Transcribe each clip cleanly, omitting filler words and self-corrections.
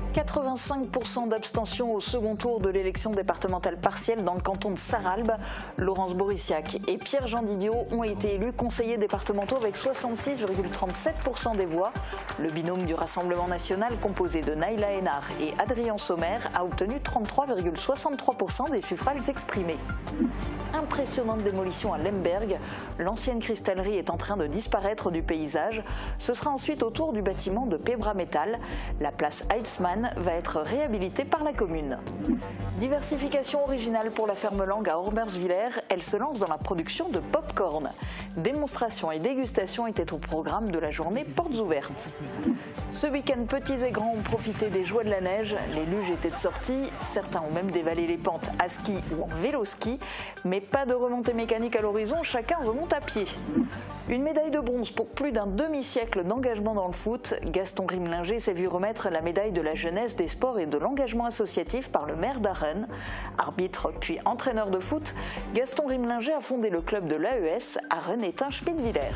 85% d'abstention au second tour de l'élection départementale partielle dans le canton de Sarralbe. Laurence Borysiak et Pierre-Jean Didiot ont été élus conseillers départementaux avec 66,37% des voix. Le binôme du Rassemblement national, composé de Naïla Hénard et Adrien Sommer, a obtenu 33,63% des suffrages exprimés. Impressionnante démolition à Lemberg. L'ancienne cristallerie est en train de disparaître du paysage. Ce sera ensuite au tour du bâtiment de Pebra Metal. La place Heitzmann va être réhabilitée par la commune. Diversification originale pour la ferme Lang à Ormerswiller. Elle se lance dans la production de pop-corn. Démonstration et dégustation étaient au programme de la journée Portes ouvertes. Ce week-end, petits et grands ont profité des joies de la neige. Les luges étaient de sortie. Certains ont même dévalé les pentes à ski ou en vélo-ski. Mais pas de remontée mécanique à l'horizon, chacun remonte à pied. Une médaille de bronze pour plus d'un demi-siècle d'engagement dans le foot. Gaston Grimlinger s'est vu remettre la médaille de la jeunesse, des sports et de l'engagement associatif par le maire d'Arren. Arbitre puis entraîneur de foot, Gaston Grimlinger a fondé le club de l'AES Arren-Étain-Schmidwiller.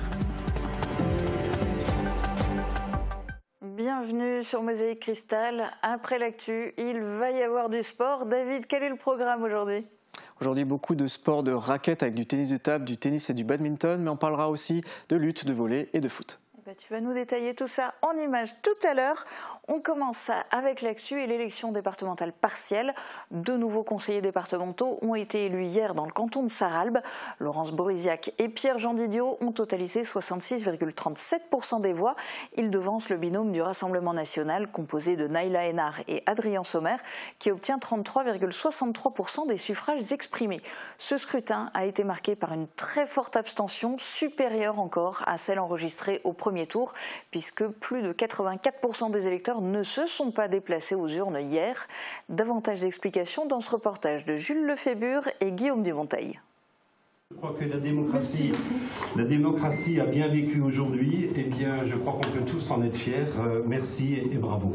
Bienvenue sur Mosaïque Cristal. Après l'actu, il va y avoir du sport. David, quel est le programme aujourd'hui ? Aujourd'hui, beaucoup de sports de raquettes avec du tennis de table, du tennis et du badminton, mais on parlera aussi de lutte, de volley et de foot. Tu vas nous détailler tout ça en images tout à l'heure. On commence avec l'actu et l'élection départementale partielle. Deux nouveaux conseillers départementaux ont été élus hier dans le canton de Sarralbe. Laurence Borysiak et Pierre-Jean Didiot ont totalisé 66,37% des voix. Ils devancent le binôme du Rassemblement national composé de Naïla Hénard et Adrien Sommer qui obtient 33,63% des suffrages exprimés. Ce scrutin a été marqué par une très forte abstention, supérieure encore à celle enregistrée au premier tour, puisque plus de 84% des électeurs ne se sont pas déplacés aux urnes hier. Davantage d'explications dans ce reportage de Jules Lefébure et Guillaume Dumonteil. Je crois que la démocratie a bien vécu aujourd'hui. Eh bien, je crois qu'on peut tous en être fiers. Merci et bravo.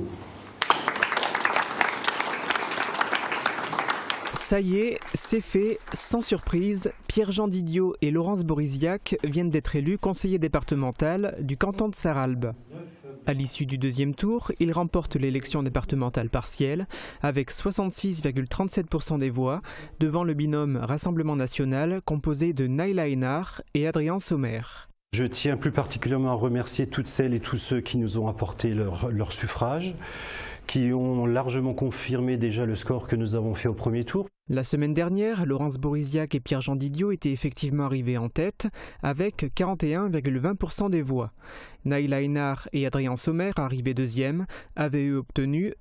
Ça y est, c'est fait, sans surprise, Pierre-Jean Didiot et Laurence Borysiak viennent d'être élus conseillers départemental du canton de Sarralbe. À l'issue du deuxième tour, ils remportent l'élection départementale partielle avec 66,37% des voix devant le binôme Rassemblement national composé de Naïla Hénard et Adrien Sommer. Je tiens plus particulièrement à remercier toutes celles et tous ceux qui nous ont apporté leur suffrage, qui ont largement confirmé déjà le score que nous avons fait au premier tour. La semaine dernière, Laurence Borysiak et Pierre-Jean Didiot étaient effectivement arrivés en tête avec 41,20% des voix. Naïla Hénard et Adrien Sommer, arrivés deuxième, avaient eux obtenu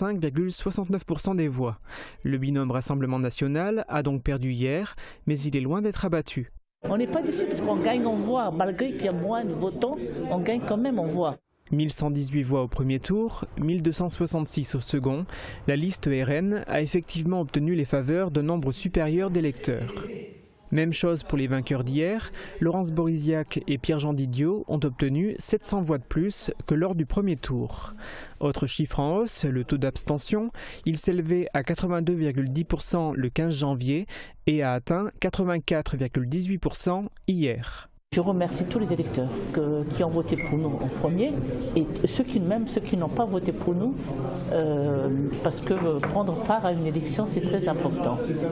25,69% des voix. Le binôme Rassemblement national a donc perdu hier, mais il est loin d'être abattu. On n'est pas déçus parce qu'on gagne en voix, malgré qu'il y a moins de votants, on gagne quand même en voix. 1118 voix au premier tour, 1266 au second, la liste RN a effectivement obtenu les faveurs d'un nombre supérieur d'électeurs. Même chose pour les vainqueurs d'hier, Laurence Borysiak et Pierre-Jean Didiot ont obtenu 700 voix de plus que lors du premier tour. Autre chiffre en hausse, le taux d'abstention, il s'élevait à 82,10% le 15 janvier et a atteint 84,18% hier. Je remercie tous les électeurs qui ont voté pour nous en premier et ceux qui n'ont pas voté pour nous parce que prendre part à une élection c'est très important.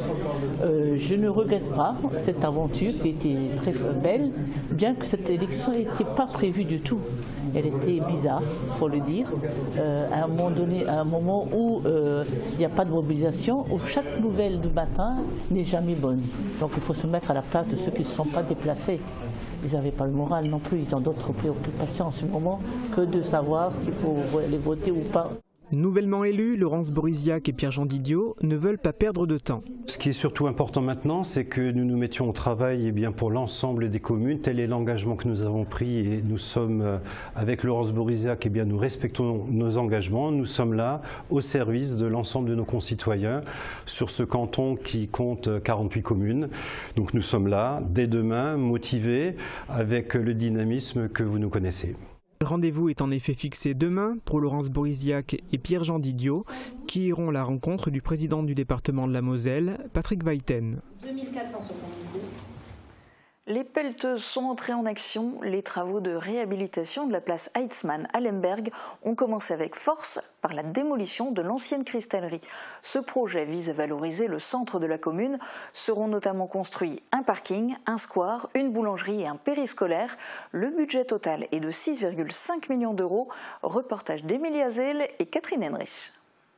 Je ne regrette pas cette aventure qui était très belle, bien que cette élection n'était pas prévue du tout. Elle était bizarre, il faut le dire, à un moment donné, à un moment où il n'y a pas de mobilisation, où chaque nouvelle du matin n'est jamais bonne. Donc il faut se mettre à la place de ceux qui ne se sont pas déplacés. Ils n'avaient pas le moral non plus, ils ont d'autres préoccupations en ce moment que de savoir s'il faut aller voter ou pas. Nouvellement élus, Laurence Borysiak et Pierre-Jean Didiot ne veulent pas perdre de temps. Ce qui est surtout important maintenant, c'est que nous nous mettions au travail pour l'ensemble des communes. Tel est l'engagement que nous avons pris et nous sommes, avec Laurence Borysiak, nous respectons nos engagements. Nous sommes là au service de l'ensemble de nos concitoyens sur ce canton qui compte 48 communes. Donc nous sommes là dès demain, motivés, avec le dynamisme que vous nous connaissez. Le rendez-vous est en effet fixé demain pour Laurence Borysiak et Pierre-Jean Didiot qui iront à la rencontre du président du département de la Moselle, Patrick Weiten. 2462. Les pelleteuses sont entrées en action. Les travaux de réhabilitation de la place Heitzmann à Lemberg ont commencé avec force par la démolition de l'ancienne cristallerie. Ce projet vise à valoriser le centre de la commune. Seront notamment construits un parking, un square, une boulangerie et un périscolaire. Le budget total est de 6,5 millions d'euros. Reportage d'Emilie Hazel et Catherine Henrich.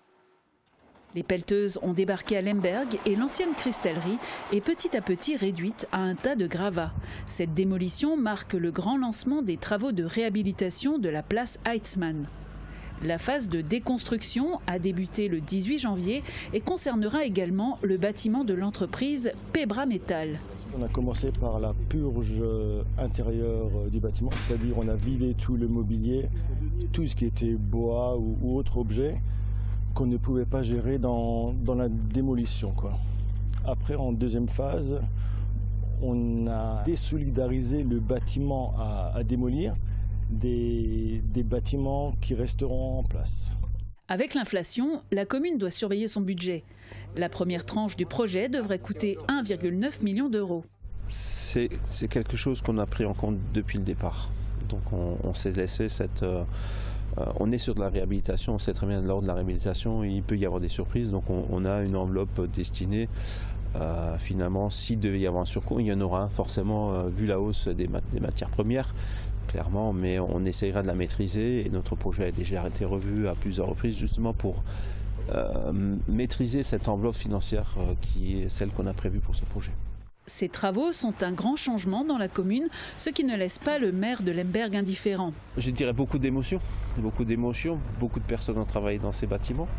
Les pelleteuses ont débarqué à Lemberg et l'ancienne cristallerie est petit à petit réduite à un tas de gravats. Cette démolition marque le grand lancement des travaux de réhabilitation de la place Heitzmann. La phase de déconstruction a débuté le 18 janvier et concernera également le bâtiment de l'entreprise Pebra Metal. On a commencé par la purge intérieure du bâtiment, c'est-à-dire on a vidé tout le mobilier, tout ce qui était bois ou autre objet qu'on ne pouvait pas gérer dans la démolition, quoi. Après, en deuxième phase, on a désolidarisé le bâtiment à démolir des bâtiments qui resteront en place. Avec l'inflation, la commune doit surveiller son budget. La première tranche du projet devrait coûter 1,9 million d'euros. C'est quelque chose qu'on a pris en compte depuis le départ. Donc on s'est laissé cette... on est sur de la réhabilitation, on sait très bien lors de la réhabilitation il peut y avoir des surprises, donc on a une enveloppe destinée. Finalement, s'il devait y avoir un surcoût, il y en aura un forcément vu la hausse des matières premières, clairement, mais on essaiera de la maîtriser et notre projet a déjà été revu à plusieurs reprises justement pour maîtriser cette enveloppe financière qui est celle qu'on a prévue pour ce projet. Ces travaux sont un grand changement dans la commune, ce qui ne laisse pas le maire de Lemberg indifférent. Je dirais beaucoup d'émotions, beaucoup de personnes ont travaillé dans ces bâtiments.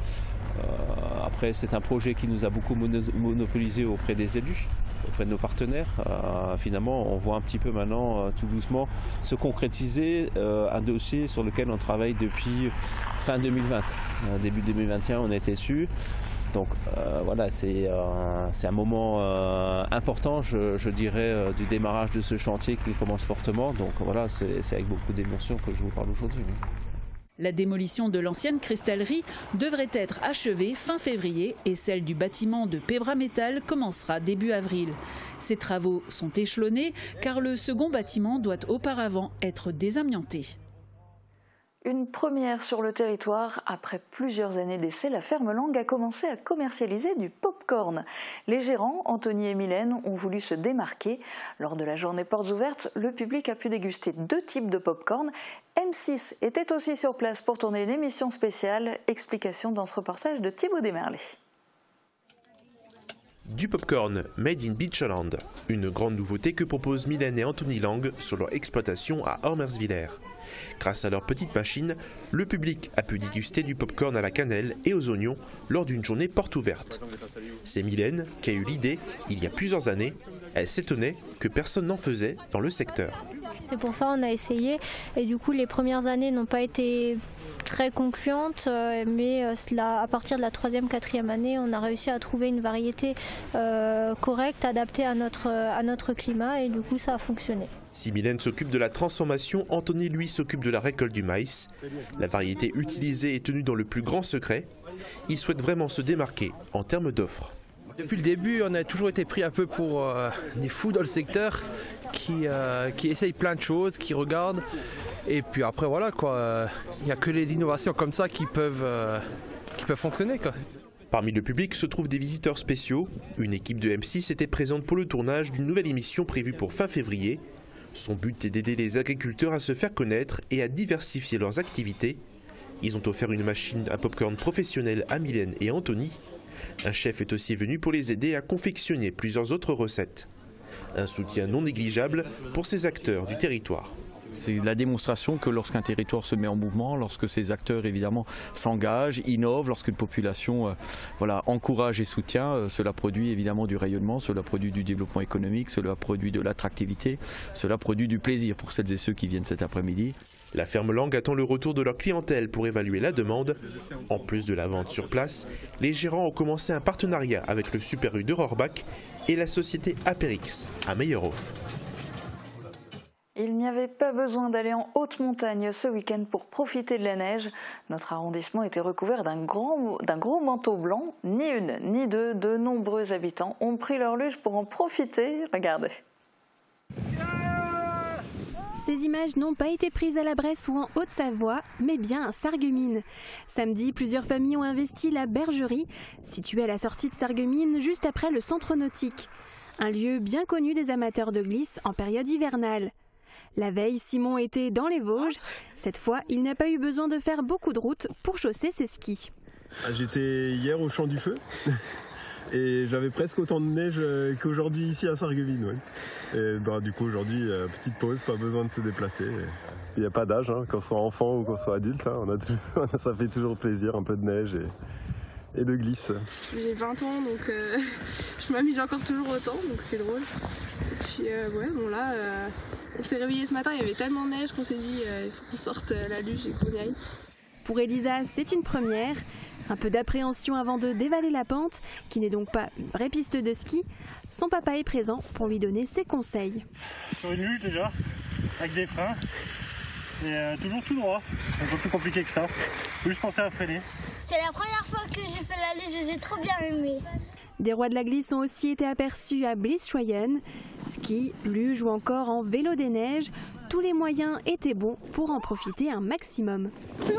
Après, c'est un projet qui nous a beaucoup monopolisé auprès des élus, auprès de nos partenaires. Finalement, on voit un petit peu maintenant, tout doucement, se concrétiser un dossier sur lequel on travaille depuis fin 2020. Début 2021, on était dessus. Donc voilà, c'est un moment important, je dirais, du démarrage de ce chantier qui commence fortement. Donc voilà, c'est avec beaucoup d'émotion que je vous parle aujourd'hui. La démolition de l'ancienne cristallerie devrait être achevée fin février et celle du bâtiment de Pebra Metal commencera début avril. Ces travaux sont échelonnés car le second bâtiment doit auparavant être désamianté. Une première sur le territoire, après plusieurs années d'essai, la ferme Lang a commencé à commercialiser du pop-corn. Les gérants, Anthony et Mylène, ont voulu se démarquer. Lors de la journée portes ouvertes, le public a pu déguster 2 types de pop-corn. M6 était aussi sur place pour tourner une émission spéciale. Explication dans ce reportage de Thibaut Desmerlet. Du popcorn made in Beachland, une grande nouveauté que proposent Mylène et Anthony Lang sur leur exploitation à Ormersviller. Grâce à leur petite machine, le public a pu déguster du popcorn à la cannelle et aux oignons lors d'une journée porte ouverte. C'est Mylène qui a eu l'idée il y a plusieurs années. Elle s'étonnait que personne n'en faisait dans le secteur. C'est pour ça qu'on a essayé et du coup les premières années n'ont pas été très concluantes, mais à partir de la 3e, 4e année, on a réussi à trouver une variété correcte, adaptée à notre climat et du coup ça a fonctionné. Si Mylène s'occupe de la transformation, Anthony lui s'occupe de la récolte du maïs. La variété utilisée est tenue dans le plus grand secret. Il souhaite vraiment se démarquer en termes d'offres. Depuis le début, on a toujours été pris un peu pour des fous dans le secteur qui essayent plein de choses, qui regardent. Et puis après, voilà quoi, il n'y a que les innovations comme ça qui peuvent fonctionner, quoi. Parmi le public se trouvent des visiteurs spéciaux. Une équipe de M6 était présente pour le tournage d'une nouvelle émission prévue pour fin février. Son but est d'aider les agriculteurs à se faire connaître et à diversifier leurs activités. Ils ont offert une machine à popcorn professionnelle à Mylène et Anthony. Un chef est aussi venu pour les aider à confectionner plusieurs autres recettes. Un soutien non négligeable pour ces acteurs du territoire. C'est la démonstration que lorsqu'un territoire se met en mouvement, lorsque ces acteurs évidemment s'engagent, innovent, lorsque une population encourage et soutient, cela produit évidemment du rayonnement, cela produit du développement économique, cela produit de l'attractivité, cela produit du plaisir pour celles et ceux qui viennent cet après-midi. La ferme Lang attend le retour de leur clientèle pour évaluer la demande. En plus de la vente sur place, les gérants ont commencé un partenariat avec le Super U de Rohrbach et la société Aperix à Meyerhof. Il n'y avait pas besoin d'aller en haute montagne ce week-end pour profiter de la neige. Notre arrondissement était recouvert d'un gros manteau blanc. Ni une, ni deux, de nombreux habitants ont pris leur luge pour en profiter. Regardez. Ces images n'ont pas été prises à la Bresse ou en Haute-Savoie, mais bien à Sarreguemines. Samedi, plusieurs familles ont investi la bergerie, située à la sortie de Sarreguemines, juste après le centre nautique. Un lieu bien connu des amateurs de glisse en période hivernale. La veille, Simon était dans les Vosges. Cette fois, il n'a pas eu besoin de faire beaucoup de route pour chausser ses skis. J'étais hier au Champ du Feu et j'avais presque autant de neige qu'aujourd'hui ici à Sarreguemines. Ouais. Et du coup aujourd'hui, petite pause, pas besoin de se déplacer. Il n'y a pas d'âge, hein, qu'on soit enfant ou qu'on soit adulte, hein, ça fait toujours plaisir, un peu de neige et de glisse. J'ai 20 ans donc je m'amuse encore toujours autant, donc c'est drôle. Puis on s'est réveillé ce matin, il y avait tellement de neige qu'on s'est dit il faut qu'on sorte la luge et qu'on y aille. Pour Elisa, c'est une première. Un peu d'appréhension avant de dévaler la pente, qui n'est donc pas une vraie piste de ski. Son papa est présent pour lui donner ses conseils. Sur une luge déjà, avec des freins, et toujours tout droit. C'est un peu plus compliqué que ça. Faut juste penser à freiner. C'est la première fois que j'ai fait la luge et j'ai trop bien aimé. Des rois de la glisse ont aussi été aperçus à Bliesschweyen. Ski, luge ou encore en vélo des neiges, tous les moyens étaient bons pour en profiter un maximum.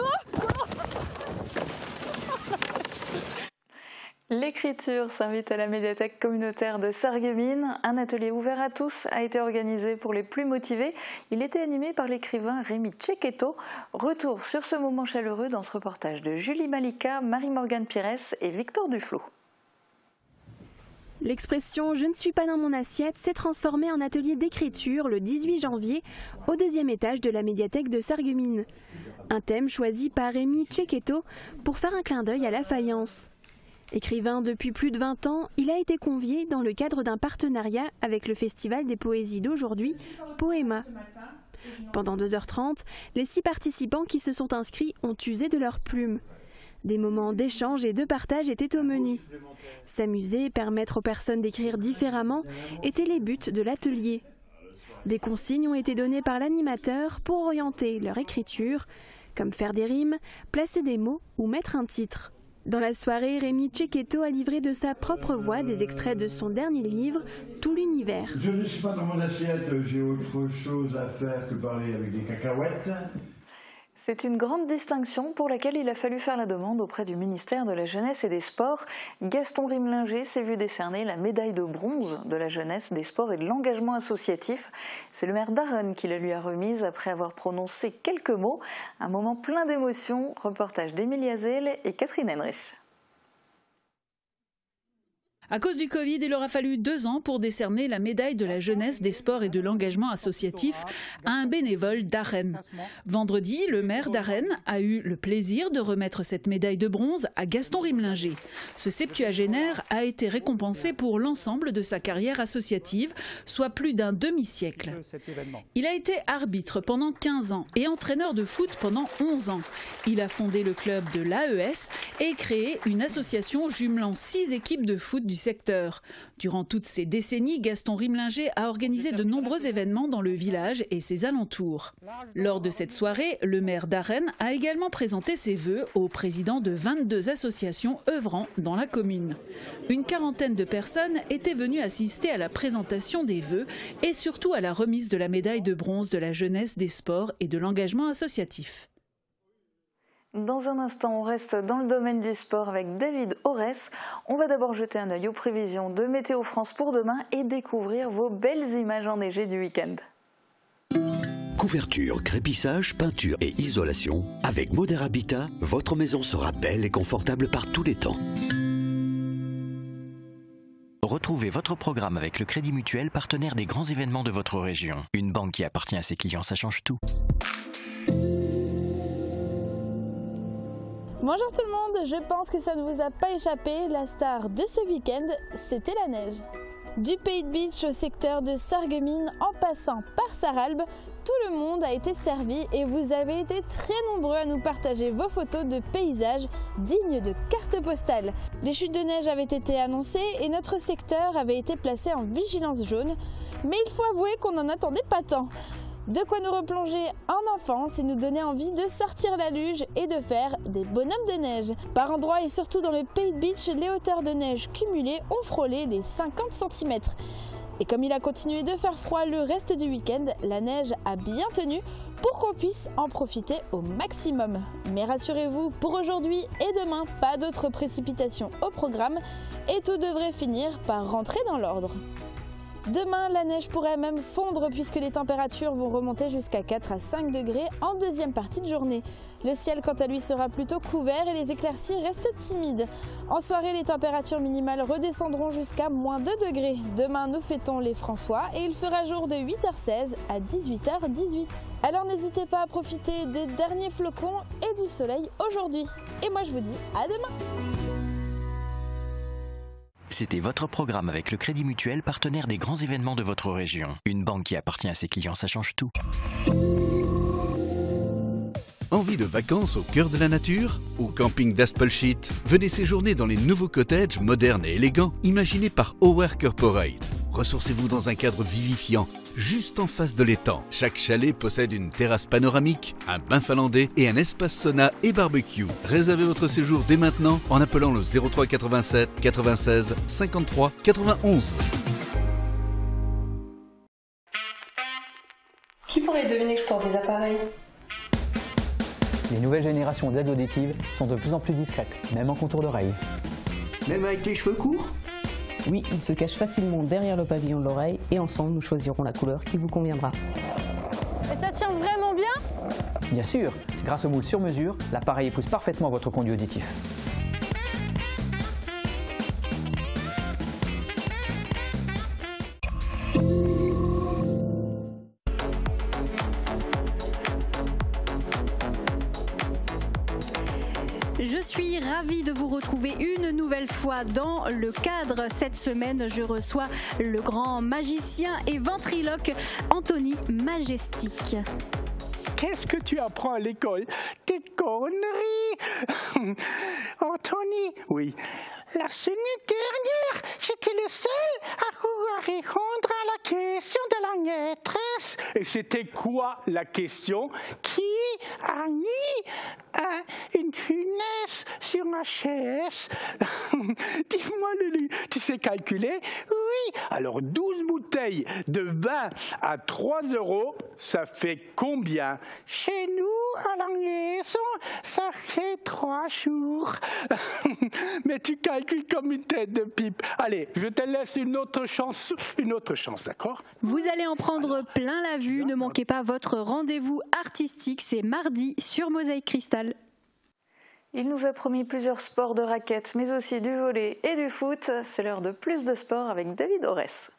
L'écriture s'invite à la médiathèque communautaire de Sarreguemines. Un atelier ouvert à tous a été organisé pour les plus motivés. Il était animé par l'écrivain Rémi Tcheketto. Retour sur ce moment chaleureux dans ce reportage de Julie Malika, Marie-Morgane Pires et Victor Duflot. L'expression « je ne suis pas dans mon assiette » s'est transformée en atelier d'écriture le 18 janvier au 2e étage de la médiathèque de Sarreguemines. Un thème choisi par Rémi Tcheketto pour faire un clin d'œil à la faïence. Écrivain depuis plus de 20 ans, il a été convié dans le cadre d'un partenariat avec le Festival des Poésies d'aujourd'hui, Poéma. Pendant 2h30, les 6 participants qui se sont inscrits ont usé de leurs plumes. Des moments d'échange et de partage étaient au menu. S'amuser, permettre aux personnes d'écrire différemment étaient les buts de l'atelier. Des consignes ont été données par l'animateur pour orienter leur écriture, comme faire des rimes, placer des mots ou mettre un titre. Dans la soirée, Rémi Tcheketto a livré de sa propre voix des extraits de son dernier livre, Tout l'univers. Je ne suis pas dans mon assiette, j'ai autre chose à faire que parler avec des cacahuètes. C'est une grande distinction pour laquelle il a fallu faire la demande auprès du ministère de la Jeunesse et des Sports. Gaston Rimlinger s'est vu décerner la médaille de bronze de la jeunesse, des sports et de l'engagement associatif. C'est le maire d'Arrennes qui la lui a remise après avoir prononcé quelques mots. Un moment plein d'émotions. Reportage d'Émilie Hazel et Catherine Henrich. À cause du Covid, il aura fallu 2 ans pour décerner la médaille de la jeunesse, des sports et de l'engagement associatif à un bénévole d'Arrennes. Vendredi, le maire d'Arrennes a eu le plaisir de remettre cette médaille de bronze à Gaston Rimlinger. Ce septuagénaire a été récompensé pour l'ensemble de sa carrière associative, soit plus d'un demi-siècle. Il a été arbitre pendant 15 ans et entraîneur de foot pendant 11 ans. Il a fondé le club de l'AES et créé une association jumelant 6 équipes de foot du secteur. Durant toutes ces décennies, Gaston Rimlinger a organisé de nombreux événements dans le village et ses alentours. Lors de cette soirée, le maire d'Arrennes a également présenté ses vœux aux présidents de 22 associations œuvrant dans la commune. Une quarantaine de personnes étaient venues assister à la présentation des vœux et surtout à la remise de la médaille de bronze de la jeunesse, des sports et de l'engagement associatif. Dans un instant, on reste dans le domaine du sport avec David Aurès. On va d'abord jeter un œil aux prévisions de Météo France pour demain et découvrir vos belles images enneigées du week-end. Couverture, crépissage, peinture et isolation. Avec Moder Habitat, votre maison sera belle et confortable par tous les temps. Retrouvez votre programme avec le Crédit Mutuel, partenaire des grands événements de votre région. Une banque qui appartient à ses clients, ça change tout. Bonjour tout le monde, je pense que ça ne vous a pas échappé, la star de ce week-end, c'était la neige. Du Pays de Bitche au secteur de Sarreguemines, en passant par Sarralbe, tout le monde a été servi et vous avez été très nombreux à nous partager vos photos de paysages dignes de cartes postales. Les chutes de neige avaient été annoncées et notre secteur avait été placé en vigilance jaune, mais il faut avouer qu'on n'en attendait pas tant. De quoi nous replonger en enfance et nous donner envie de sortir la luge et de faire des bonhommes de neige. Par endroits et surtout dans le Pays de Bitche, les hauteurs de neige cumulées ont frôlé les 50 cm. Et comme il a continué de faire froid le reste du week-end, la neige a bien tenu pour qu'on puisse en profiter au maximum. Mais rassurez-vous, pour aujourd'hui et demain, pas d'autres précipitations au programme et tout devrait finir par rentrer dans l'ordre. Demain, la neige pourrait même fondre puisque les températures vont remonter jusqu'à 4 à 5 degrés en deuxième partie de journée. Le ciel, quant à lui, sera plutôt couvert et les éclaircies restent timides. En soirée, les températures minimales redescendront jusqu'à moins 2 degrés. Demain, nous fêtons les François et il fera jour de 8h16 à 18h18. Alors n'hésitez pas à profiter des derniers flocons et du soleil aujourd'hui. Et moi, je vous dis à demain! C'était votre programme avec le Crédit Mutuel, partenaire des grands événements de votre région. Une banque qui appartient à ses clients, ça change tout. Envie de vacances au cœur de la nature? Au camping d'Aspelshit, venez séjourner dans les nouveaux cottages modernes et élégants imaginés par Our Corporate. Ressourcez-vous dans un cadre vivifiant, juste en face de l'étang. Chaque chalet possède une terrasse panoramique, un bain finlandais et un espace sauna et barbecue. Réservez votre séjour dès maintenant en appelant le 03 87 96 53 91. Qui pourrait deviner que je porte des appareils? Les nouvelles générations d'aides auditives sont de plus en plus discrètes, même en contour d'oreille. Même avec les cheveux courts? Oui, il se cache facilement derrière le pavillon de l'oreille et ensemble nous choisirons la couleur qui vous conviendra. Et ça tient vraiment bien? Bien sûr, grâce au moule sur mesure, l'appareil épouse parfaitement votre conduit auditif. Je suis ravie de vous retrouver une nouvelle fois dans le cadre. Cette semaine, je reçois le grand magicien et ventriloque Anthony Majestic. Qu'est-ce que tu apprends à l'école? Des conneries. Anthony, oui. La semaine dernière, j'étais le seul à pouvoir répondre à la question de la maîtresse. Et c'était quoi la question? Qui a mis une punaise sur ma chaise? Dis-moi, Lulu, tu sais calculer? Oui. Alors 12 bouteilles de vin à 3 €, ça fait combien? Chez nous, à la maison, ça fait 3 jours. Mais tu calcules comme une tête de pipe. Allez, je te laisse une autre chance, d'accord? Vous allez en prendre plein la vue. Ne manquez pas votre rendez-vous artistique. C'est mardi sur Mosaïque Cristal. Il nous a promis plusieurs sports de raquettes, mais aussi du volley et du foot. C'est l'heure de plus de sport avec David Orès.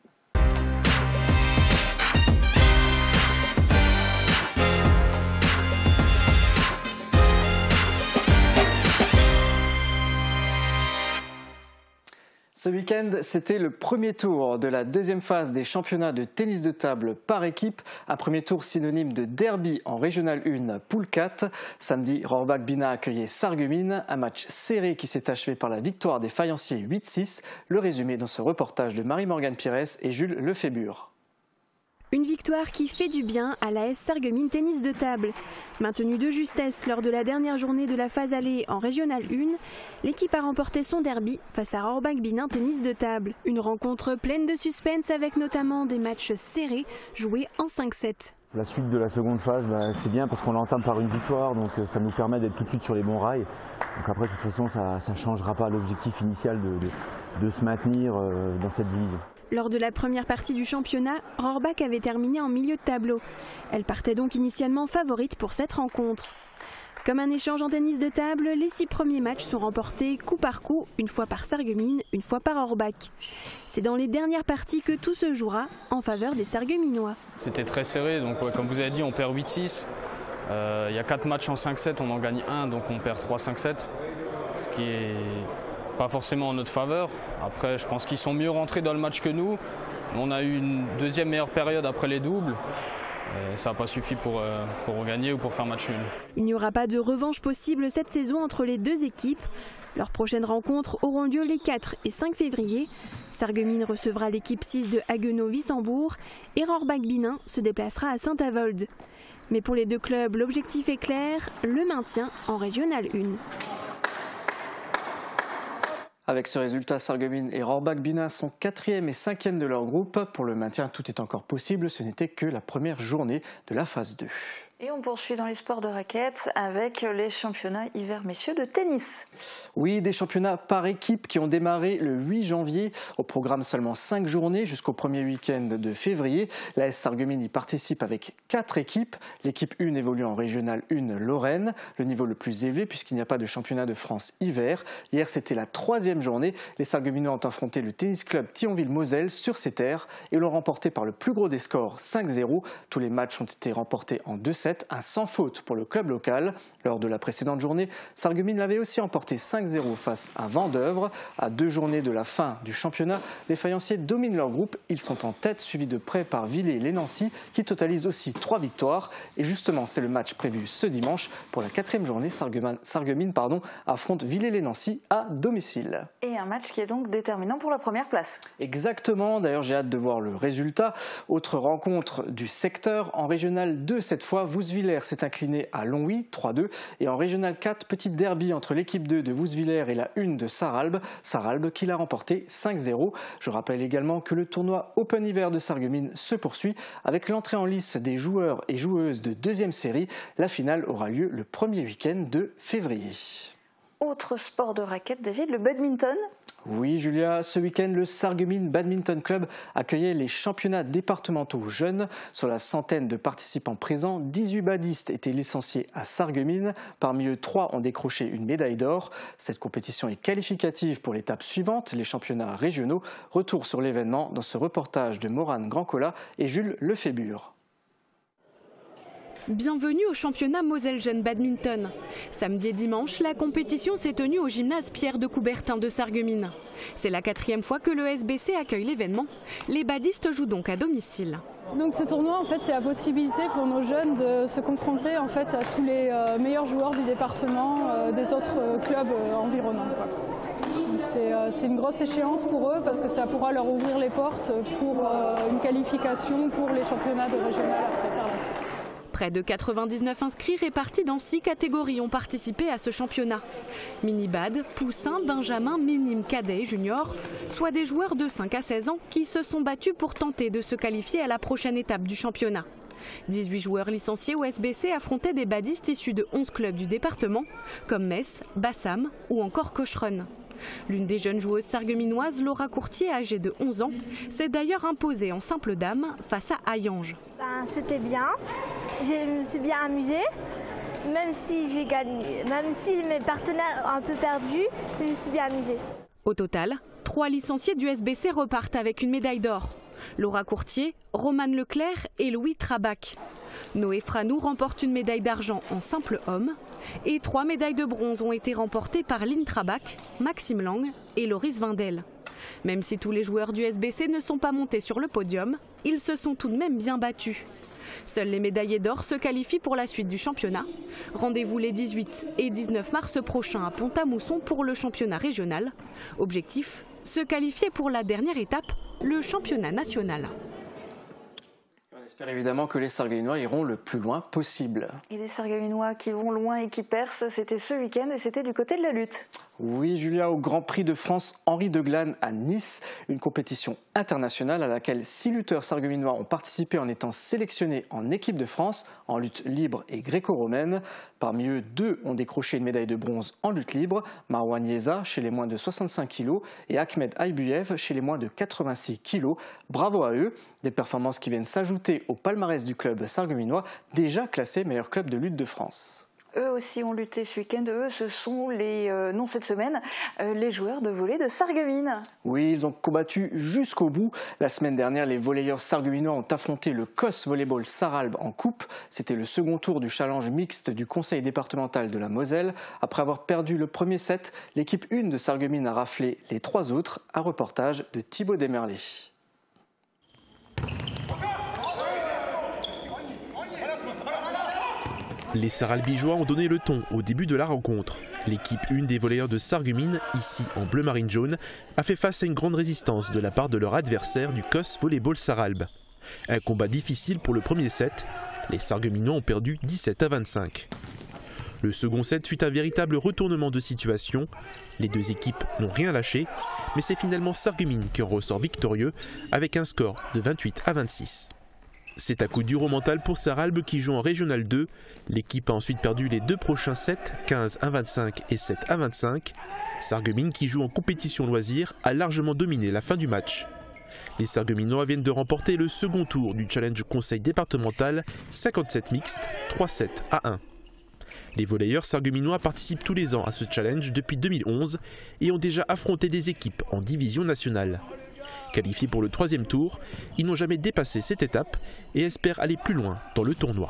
Ce week-end, c'était le premier tour de la deuxième phase des championnats de tennis de table par équipe. Un premier tour synonyme de derby en Régional 1, poule 4. Samedi, Rohrbach-Bina accueillait Sarreguemines. Un match serré qui s'est achevé par la victoire des faïenciers 8-6. Le résumé dans ce reportage de Marie-Morgane Pires et Jules Lefébure. Une victoire qui fait du bien à l'AS Sarreguemines Tennis de Table. Maintenue de justesse lors de la dernière journée de la phase allée en Régional 1, l'équipe a remporté son derby face à Rohrbach-Bina Tennis de Table. Une rencontre pleine de suspense avec notamment des matchs serrés joués en 5-7. La suite de la seconde phase, c'est bien parce qu'on l'entame par une victoire, donc ça nous permet d'être tout de suite sur les bons rails. Donc après, de toute façon, ça ne changera pas l'objectif initial de se maintenir dans cette division. Lors de la première partie du championnat, Rohrbach avait terminé en milieu de tableau. Elle partait donc initialement favorite pour cette rencontre. Comme un échange en tennis de table, les 6 premiers matchs sont remportés coup par coup, une fois par Sarreguemines, une fois par Rohrbach. C'est dans les dernières parties que tout se jouera en faveur des Sarregueminois. C'était très serré, donc comme vous avez dit, on perd 8-6. Il y a 4 matchs en 5-7, on en gagne 1, donc on perd 3-5-7. Ce qui est pas forcément en notre faveur. Après, je pense qu'ils sont mieux rentrés dans le match que nous. On a eu une deuxième meilleure période après les doubles. Et ça n'a pas suffi pour gagner ou pour faire match nul. Il n'y aura pas de revanche possible cette saison entre les deux équipes. Leurs prochaines rencontres auront lieu les 4 et 5 février. Sarreguemines recevra l'équipe 6 de Haguenau-Wissembourg et Rohrbach-Bina se déplacera à Saint-Avold. Mais pour les deux clubs, l'objectif est clair, le maintien en Régional 1. Avec ce résultat, Sarreguemines et Rohrbach Bina sont 4e et 5e de leur groupe. Pour le maintien, tout est encore possible. Ce n'était que la première journée de la phase 2. Et on poursuit dans les sports de raquettes avec les championnats hiver messieurs de tennis. Oui, des championnats par équipe qui ont démarré le 8 janvier. Au programme seulement 5 journées jusqu'au premier week-end de février. L'AS Sarreguemines y participe avec 4 équipes. L'équipe 1 évolue en régionale 1 Lorraine, le niveau le plus élevé puisqu'il n'y a pas de championnat de France hiver. Hier, c'était la 3e journée. Les Sarregueminois ont affronté le tennis club Thionville-Moselle sur ses terres et l'ont remporté par le plus gros des scores, 5-0. Tous les matchs ont été remportés en 2-7. Un sans faute pour le club local. Lors de la précédente journée, Sarreguemines l'avait aussi emporté 5-0 face à Vendeuvre. À 2 journées de la fin du championnat, les Fayenciers dominent leur groupe. Ils sont en tête, suivis de près par Villers-les-Nancy, qui totalise aussi 3 victoires. Et justement, c'est le match prévu ce dimanche. Pour la 4e journée, Sarreguemines affronte Villers-les-Nancy à domicile. Et un match qui est donc déterminant pour la première place. Exactement, d'ailleurs j'ai hâte de voir le résultat. Autre rencontre du secteur, en régional 2 cette fois, Wouswiller s'est incliné à Longwy 3-2 et en régional 4, petit derby entre l'équipe 2 de Wouswiller et la 1 de Sarralbe qui l'a remporté 5-0. Je rappelle également que le tournoi Open Hiver de Sarreguemines se poursuit avec l'entrée en lice des joueurs et joueuses de 2e série. La finale aura lieu le premier week-end de février. Autre sport de raquette, David, le badminton. Oui Julia, ce week-end, le Sarreguemines Badminton Club accueillait les championnats départementaux jeunes. Sur la centaine de participants présents, 18 badistes étaient licenciés à Sarreguemines. Parmi eux, 3 ont décroché une médaille d'or. Cette compétition est qualificative pour l'étape suivante, les championnats régionaux. Retour sur l'événement dans ce reportage de Morane Grandcola et Jules Lefébure. Bienvenue au championnat Moselle Jeune Badminton. Samedi et dimanche, la compétition s'est tenue au gymnase Pierre de Coubertin de Sarreguemines. C'est la 4e fois que le SBC accueille l'événement. Les badistes jouent donc à domicile. Donc ce tournoi, en fait, c'est la possibilité pour nos jeunes de se confronter en fait, à tous les meilleurs joueurs du département, des autres clubs environnants. C'est une grosse échéance pour eux parce que ça pourra leur ouvrir les portes pour une qualification pour les championnats de régional après par la suite. Près de 99 inscrits répartis dans 6 catégories ont participé à ce championnat. Mini-bad, poussin, benjamin, minime, cadet et junior, soit des joueurs de 5 à 16 ans qui se sont battus pour tenter de se qualifier à la prochaine étape du championnat. 18 joueurs licenciés au SBC affrontaient des badistes issus de 11 clubs du département, comme Metz, Bassam ou encore Cocherone. L'une des jeunes joueuses sarregueminoises, Laura Courtier, âgée de 11 ans, s'est d'ailleurs imposée en simple dame face à Hayange. C'était bien, je me suis bien amusée, même si j'ai gagné, même si mes partenaires ont un peu perdu, je me suis bien amusée. Au total, 3 licenciés du SBC repartent avec une médaille d'or. Laura Courtier, Romane Leclerc et Louis Trabac. Noé Franou remporte une médaille d'argent en simple homme et 3 médailles de bronze ont été remportées par Lynn Trabac, Maxime Lang et Loris Vindel. Même si tous les joueurs du SBC ne sont pas montés sur le podium, ils se sont tout de même bien battus. Seuls les médaillés d'or se qualifient pour la suite du championnat. Rendez-vous les 18 et 19 mars prochains à Pont-à-Mousson pour le championnat régional. Objectif, se qualifier pour la dernière étape, le championnat national. On espère évidemment que les Sarregueminois iront le plus loin possible. Et des Sarregueminois qui vont loin et qui percent, c'était ce week-end et c'était du côté de la lutte. Oui, Julia, au Grand Prix de France Henri de Glane à Nice, une compétition internationale à laquelle 6 lutteurs sarregueminois ont participé en étant sélectionnés en équipe de France en lutte libre et gréco-romaine. Parmi eux, 2 ont décroché une médaille de bronze en lutte libre, Marwan Yeza chez les moins de 65 kg et Ahmed Aybuyev chez les moins de 86 kg. Bravo à eux, des performances qui viennent s'ajouter au palmarès du club sarregueminois, déjà classé meilleur club de lutte de France. Eux aussi ont lutté ce week-end. Eux, ce sont cette semaine, les joueurs de volley de Sarreguemines. Oui, ils ont combattu jusqu'au bout. La semaine dernière, les volleyeurs sarregueminois ont affronté le COS Volleyball Sarralbe en coupe. C'était le second tour du challenge mixte du conseil départemental de la Moselle. Après avoir perdu le premier set, l'équipe 1 de Sarreguemines a raflé les 3 autres. Un reportage de Thibaut Desmerlet. Les Sarralbigeois ont donné le ton au début de la rencontre. L'équipe 1 des volleyeurs de Sarreguemines, ici en bleu marine jaune, a fait face à une grande résistance de la part de leur adversaire du COS Volleyball Sarralbe. Un combat difficile pour le premier set. Les Sarregueminois ont perdu 17 à 25. Le second set fut un véritable retournement de situation. Les deux équipes n'ont rien lâché, mais c'est finalement Sarreguemines qui en ressort victorieux avec un score de 28-26. C'est un coup dur au mental pour Sarralbe qui joue en Régional 2. L'équipe a ensuite perdu les deux prochains sets, 15-25 et 7-25. Sarreguemines qui joue en compétition loisir a largement dominé la fin du match. Les Sarregueminois viennent de remporter le second tour du challenge conseil départemental 57 mixte, 3-7-1. Les volleyeurs sarregueminois participent tous les ans à ce challenge depuis 2011 et ont déjà affronté des équipes en division nationale. Qualifiés pour le troisième tour, ils n'ont jamais dépassé cette étape et espèrent aller plus loin dans le tournoi.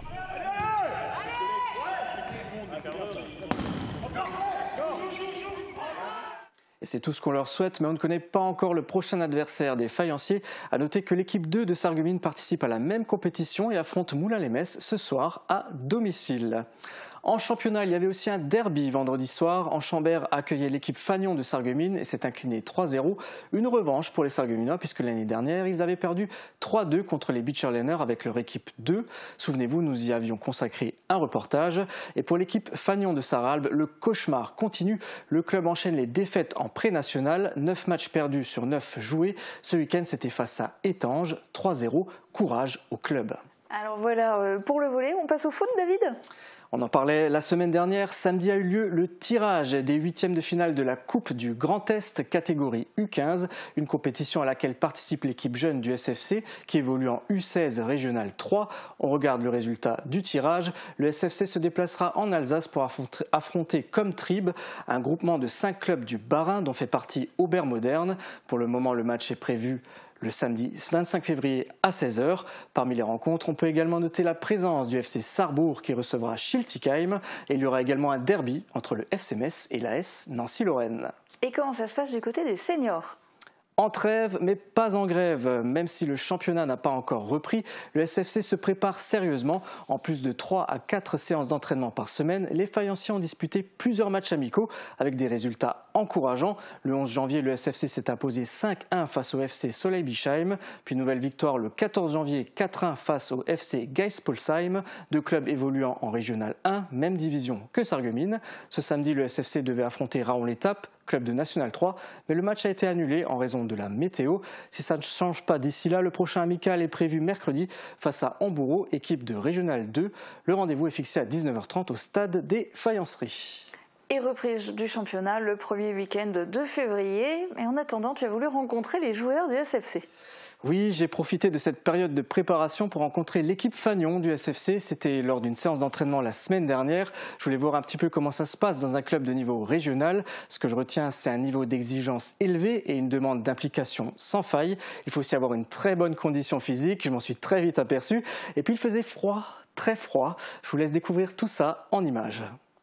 Et c'est tout ce qu'on leur souhaite, mais on ne connaît pas encore le prochain adversaire des Fayenciers. A noter que l'équipe 2 de Sarreguemines participe à la même compétition et affronte Moulins-les-Metz ce soir à domicile. En championnat, il y avait aussi un derby vendredi soir. Enchambert accueillait l'équipe Fagnon de Sarreguemines et s'est incliné 3-0. Une revanche pour les Sarregueminois puisque l'année dernière, ils avaient perdu 3-2 contre les Beecherlaners avec leur équipe 2. Souvenez-vous, nous y avions consacré un reportage. Et pour l'équipe Fagnon de Sarralbe, le cauchemar continue. Le club enchaîne les défaites en pré-national. 9 matchs perdus sur 9 joués. Ce week-end, c'était face à Étanges, 3-0. Courage au club. Alors voilà, pour le volley, on passe au foot, David ? On en parlait la semaine dernière. Samedi a eu lieu le tirage des huitièmes de finale de la Coupe du Grand Est catégorie U15, une compétition à laquelle participe l'équipe jeune du SFC qui évolue en U16 régional 3. On regarde le résultat du tirage. Le SFC se déplacera en Alsace pour affronter Comtrib, un groupement de 5 clubs du Bas-Rhin dont fait partie Aubert Moderne. Pour le moment, le match est prévu le samedi 25 février à 16h. Parmi les rencontres, on peut également noter la présence du FC Sarrebourg qui recevra Schiltigheim. Et il y aura également un derby entre le FC Metz et l'AS Nancy-Lorraine. Et comment ça se passe du côté des seniors ? En trêve, mais pas en grève. Même si le championnat n'a pas encore repris, le SFC se prépare sérieusement. En plus de 3 à 4 séances d'entraînement par semaine, les Fayenciers ont disputé plusieurs matchs amicaux avec des résultats encourageants. Le 11 janvier, le SFC s'est imposé 5-1 face au FC Soleil-Bischheim. Puis nouvelle victoire le 14 janvier, 4-1 face au FC Geisspolsheim. Deux clubs évoluant en Régional 1, même division que Sarreguemines. Ce samedi, le SFC devait affronter Raon-l'Étape, club de National 3, mais le match a été annulé en raison de la météo. Si ça ne change pas d'ici là, le prochain amical est prévu mercredi face à Hambourg, équipe de Régional 2. Le rendez-vous est fixé à 19h30 au stade des Faïenceries. Et reprise du championnat le premier week-end de février. Et en attendant, tu as voulu rencontrer les joueurs du SFC. Oui, j'ai profité de cette période de préparation pour rencontrer l'équipe Fagnon du SFC. C'était lors d'une séance d'entraînement la semaine dernière. Je voulais voir un petit peu comment ça se passe dans un club de niveau régional. Ce que je retiens, c'est un niveau d'exigence élevé et une demande d'implication sans faille. Il faut aussi avoir une très bonne condition physique. Je m'en suis très vite aperçu. Et puis il faisait froid, très froid. Je vous laisse découvrir tout ça en images.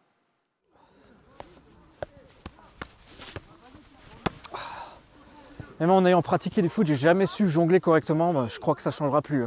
Même en ayant pratiqué du foot, j'ai jamais su jongler correctement. Je crois que ça ne changera plus.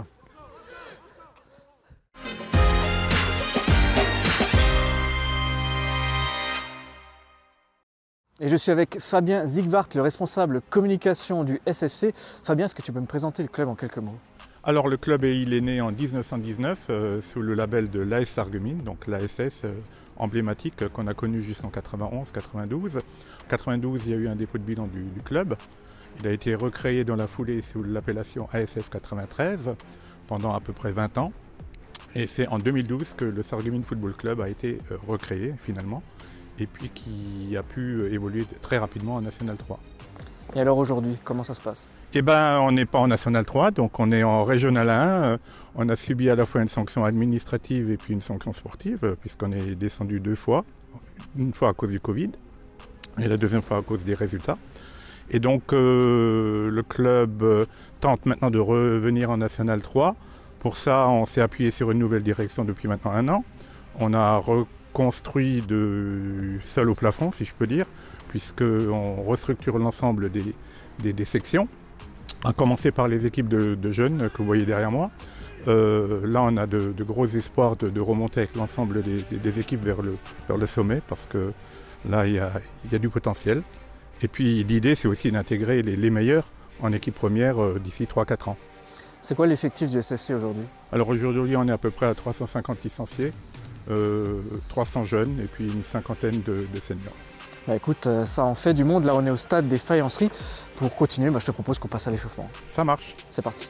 Et je suis avec Fabien Zigvart, le responsable communication du SFC. Fabien, est-ce que tu peux me présenter le club en quelques mots ? Alors le club il est né en 1919 sous le label de l'AS Sarreguemines, donc l'ASS emblématique qu'on a connu jusqu'en 91-92. En 92, il y a eu un dépôt de bilan du club. Il a été recréé dans la foulée sous l'appellation ASF 93 pendant à peu près 20 ans. Et c'est en 2012 que le Sarreguemines Football Club a été recréé finalement et puis qui a pu évoluer très rapidement en National 3. Et alors aujourd'hui, comment ça se passe ? Eh bien, on n'est pas en National 3, donc on est en Régional 1. On a subi à la fois une sanction administrative et puis une sanction sportive puisqu'on est descendu 2 fois. Une fois à cause du Covid et la deuxième fois à cause des résultats. Et donc le club tente maintenant de revenir en National 3. Pour ça, on s'est appuyé sur une nouvelle direction depuis maintenant 1 an. On a reconstruit de sol au plafond, si je peux dire, puisqu'on restructure l'ensemble des sections, à commencer par les équipes de jeunes que vous voyez derrière moi. Là, on a de gros espoirs de remonter avec l'ensemble des équipes vers le sommet, parce que là, il y a du potentiel. Et puis l'idée, c'est aussi d'intégrer les meilleurs en équipe première d'ici 3-4 ans. C'est quoi l'effectif du SFC aujourd'hui ? Alors aujourd'hui, on est à peu près à 350 licenciés. 300 jeunes et puis une cinquantaine de seniors. Bah écoute, ça en fait du monde. Là, on est au stade des faïenceries. Pour continuer, je te propose qu'on passe à l'échauffement. Ça marche. C'est parti.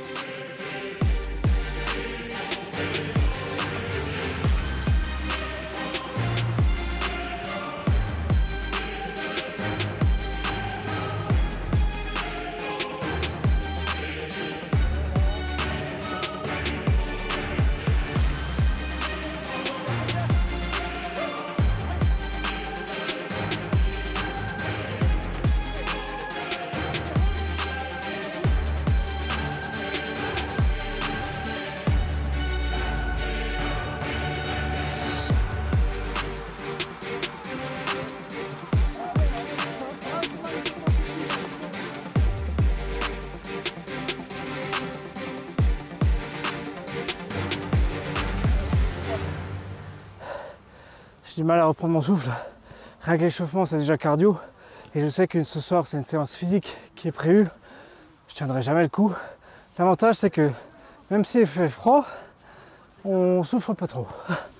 J'ai du mal à reprendre mon souffle. Rien que l'échauffement, c'est déjà cardio. Et je sais que ce soir, c'est une séance physique qui est prévue. Je tiendrai jamais le coup. L'avantage, c'est que même s'il fait froid, on souffre pas trop.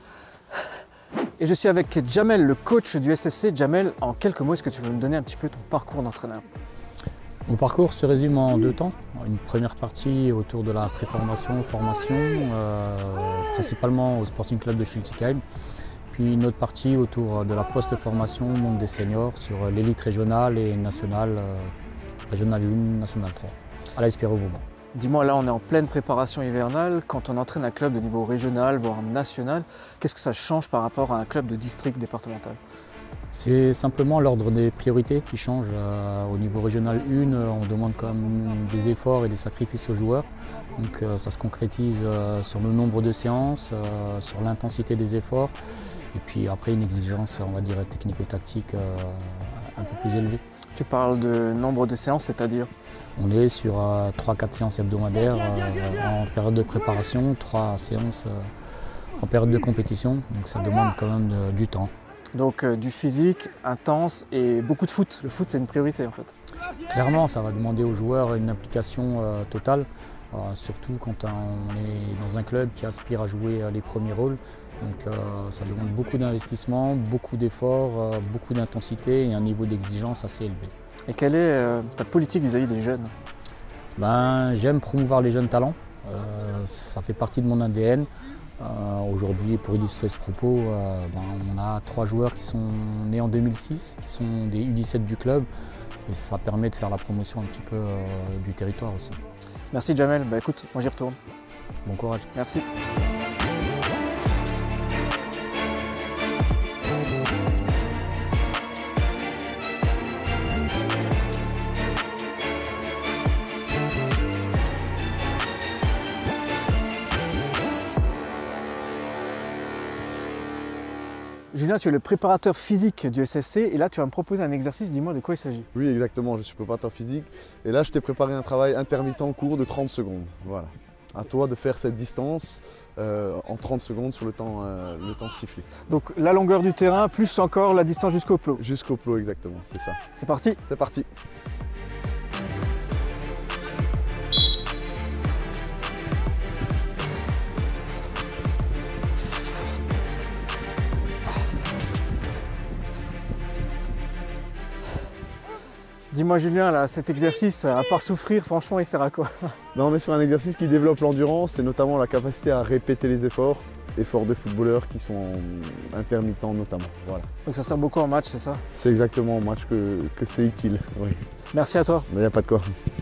Et je suis avec Jamel, le coach du SFC. Jamel, en quelques mots, est-ce que tu veux me donner un petit peu ton parcours d'entraîneur? Mon parcours se résume en 2 temps. Une première partie autour de la préformation, formation, principalement au Sporting Club de Schiltigheim. Puis une autre partie autour de la post-formation, monde des seniors, sur l'élite régionale et nationale, régionale 1, nationale 3, à la Espérance Vauban. Dis-moi, là on est en pleine préparation hivernale. Quand on entraîne un club de niveau régional, voire national, qu'est-ce que ça change par rapport à un club de district départemental? C'est simplement l'ordre des priorités qui change. Au niveau régional 1, on demande quand même des efforts et des sacrifices aux joueurs. Donc ça se concrétise sur le nombre de séances, sur l'intensité des efforts. Et puis après une exigence, on va dire, technico-tactique un peu plus élevée. Tu parles de nombre de séances, c'est-à-dire? On est sur 3-4 séances hebdomadaires en période de préparation, 3 séances en période de compétition. Donc ça demande quand même du temps. Donc du physique, intense et beaucoup de foot. Le foot, c'est une priorité en fait. Clairement, ça va demander aux joueurs une implication totale. Surtout quand on est dans un club qui aspire à jouer les premiers rôles. Donc ça demande beaucoup d'investissement, beaucoup d'efforts, beaucoup d'intensité et un niveau d'exigence assez élevé. Et quelle est ta politique vis-à-vis des jeunes? J'aime promouvoir les jeunes talents, ça fait partie de mon ADN. Aujourd'hui, pour illustrer ce propos, on a 3 joueurs qui sont nés en 2006, qui sont des U17 du club. Et ça permet de faire la promotion un petit peu du territoire aussi. Merci Jamel, écoute, moi j'y retourne. Bon courage. Merci. Julien, tu es le préparateur physique du SFC et là tu vas me proposer un exercice, dis-moi de quoi il s'agit. Oui, exactement, je suis préparateur physique et là je t'ai préparé un travail intermittent court de 30 secondes. Voilà. À toi de faire cette distance en 30 secondes sur le temps sifflé. Donc la longueur du terrain plus encore la distance jusqu'au plot. Jusqu'au plot, exactement, c'est ça. C'est parti? C'est parti. Dis-moi Julien, là, cet exercice, à part souffrir, franchement, il sert à quoi? On est sur un exercice qui développe l'endurance et notamment la capacité à répéter les efforts de footballeurs qui sont intermittents notamment. Voilà. Donc ça sert beaucoup en match, c'est ça? C'est exactement en match que c'est utile. Oui. Merci à toi. Il n'y a pas de quoi.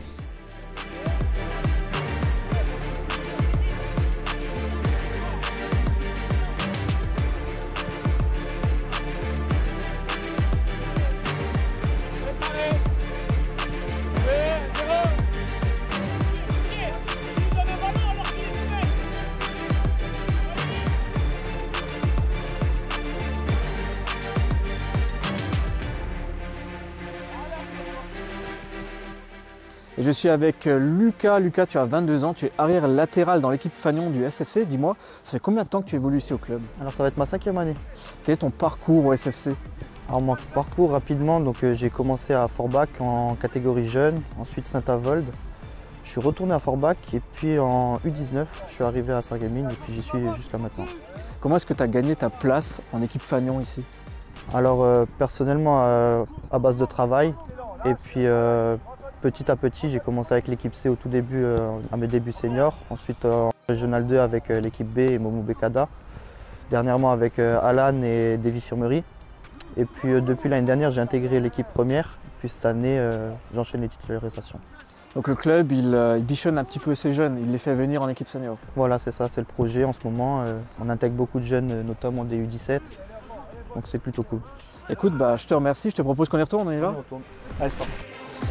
Et je suis avec Lucas. Lucas, tu as 22 ans, tu es arrière latéral dans l'équipe Fagnon du SFC. Dis-moi, ça fait combien de temps que tu évolues ici au club? Alors ça va être ma 5e année. Quel est ton parcours au SFC? Alors mon parcours rapidement, j'ai commencé à Forbach en catégorie jeune, ensuite Saint-Avold. Je suis retourné à Forbach et puis en U19, je suis arrivé à Sarreguemines et puis j'y suis jusqu'à maintenant. Comment est-ce que tu as gagné ta place en équipe Fagnon ici? Alors personnellement à base de travail et puis petit à petit j'ai commencé avec l'équipe C au tout début, à mes débuts seniors, ensuite en Régional 2 avec l'équipe B et Momo Bekada, dernièrement avec Alan et Davy-sur-Mery et puis depuis l'année dernière j'ai intégré l'équipe première, puis cette année j'enchaîne les titularisations. Donc le club il bichonne un petit peu ses jeunes, il les fait venir en équipe senior. Voilà c'est ça, c'est le projet en ce moment, on intègre beaucoup de jeunes notamment des U17. Donc c'est plutôt cool. Écoute, je te remercie, je te propose qu'on y retourne, on y va? On retourne. Allez, c'est parti.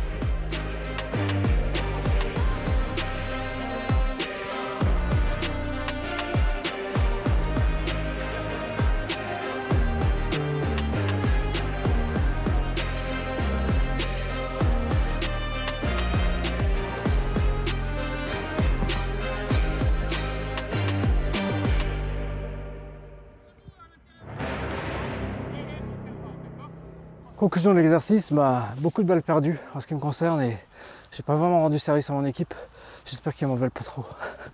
Conclusion de l'exercice, beaucoup de balles perdues en ce qui me concerne et j'ai pas vraiment rendu service à mon équipe. J'espère qu'ils m'en veulent pas trop.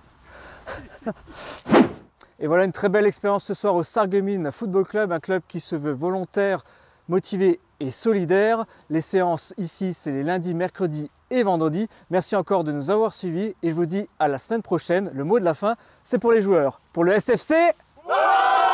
Et voilà une très belle expérience ce soir au Sarreguemines Football Club, un club qui se veut volontaire, motivé et solidaire. Les séances ici, c'est les lundis, mercredis et vendredis. Merci encore de nous avoir suivis et je vous dis à la semaine prochaine. Le mot de la fin, c'est pour les joueurs. Pour le SFC...